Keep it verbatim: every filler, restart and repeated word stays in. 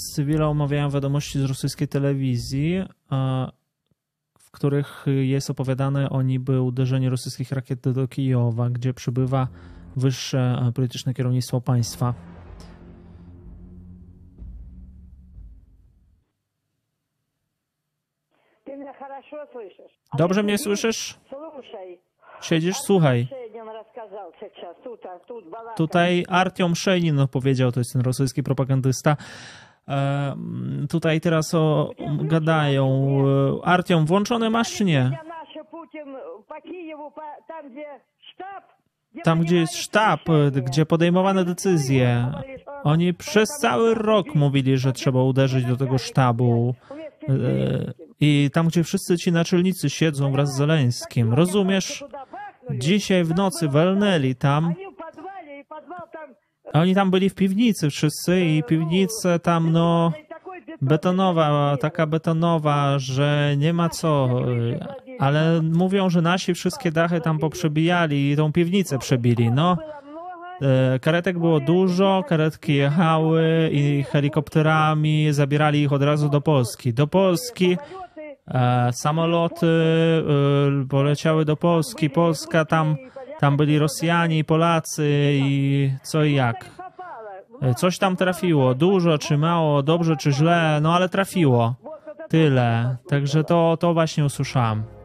cywile omawiają wiadomości z rosyjskiej telewizji, w których jest opowiadane o niby uderzeniu rosyjskich rakiet do Kijowa, gdzie przybywa wyższe polityczne kierownictwo państwa. Dobrze mnie słyszysz? Siedzisz, słuchaj. Tutaj Artiom Szejnin powiedział, to jest ten rosyjski propagandysta. E, tutaj teraz o, gadają. Artiom, włączone masz czy nie? Tam, gdzie jest sztab, gdzie podejmowane decyzje. Oni przez cały rok mówili, że trzeba uderzyć do tego sztabu. E, I tam, gdzie wszyscy ci naczelnicy siedzą wraz z Zeleńskim. Rozumiesz? Dzisiaj w nocy walnęli tam. Oni tam byli w piwnicy wszyscy i piwnice tam, no, betonowa, taka betonowa, że nie ma co. Ale mówią, że nasi wszystkie dachy tam poprzebijali i tą piwnicę przebili. No, karetek było dużo, karetki jechały i helikopterami zabierali ich od razu do Polski. Do Polski. E, samoloty e, poleciały do Polski, Polska, tam, tam byli Rosjanie i Polacy i co i jak. E, coś tam trafiło, dużo czy mało, dobrze czy źle, no ale trafiło. Tyle. Także to, to właśnie usłyszałem.